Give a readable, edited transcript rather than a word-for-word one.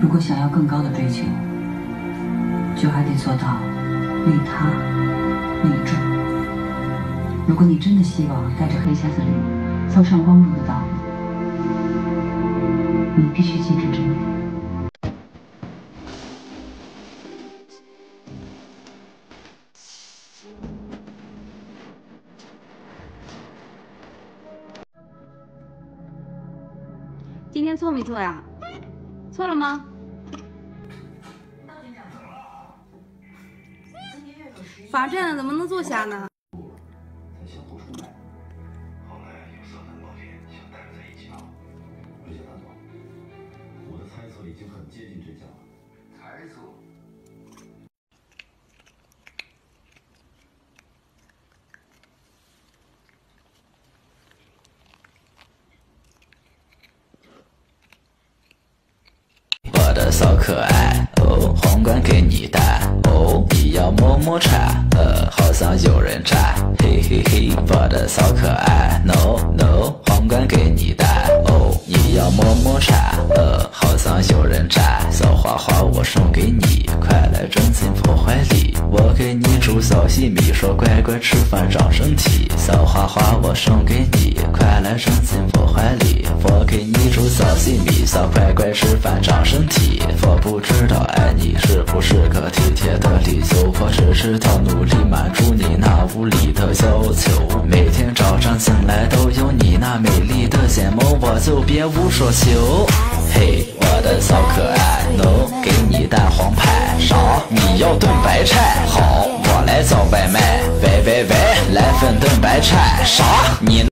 如果想要更高的追求，就还得做到利他利众。如果你真的希望带着黑匣子驴走上光荣的道路，你必须记住这一点。 今天错没错呀？错了吗？罚站了怎么能坐下呢？ 才相互出卖，后来有色胆包天想带着在一起跑。瑞小大总，我的猜测已经很接近真相了。猜测？ 我的小可爱哦，皇冠给你戴哦，你要么么缠好像有人站，嘿嘿嘿，我的小可爱 no no， 皇冠给你戴哦，你要么么缠好像有人站，小花花我送给你，快来钻进我怀里，我给你煮小细米，说乖乖吃饭长身体，小花花我送给你，快来钻进我怀里，我给你煮小细米，小乖乖吃饭长身体，我不知道爱你是不是个体贴的理由，我只知道努力满足你那无理的要求，每天早上醒来都有你那美丽的眼眸，我就别无所求。嘿，我的小可爱 no， 给你带黄牌，啥？你要炖白菜？好，我来找外卖，喂喂喂，来份炖白菜，啥？你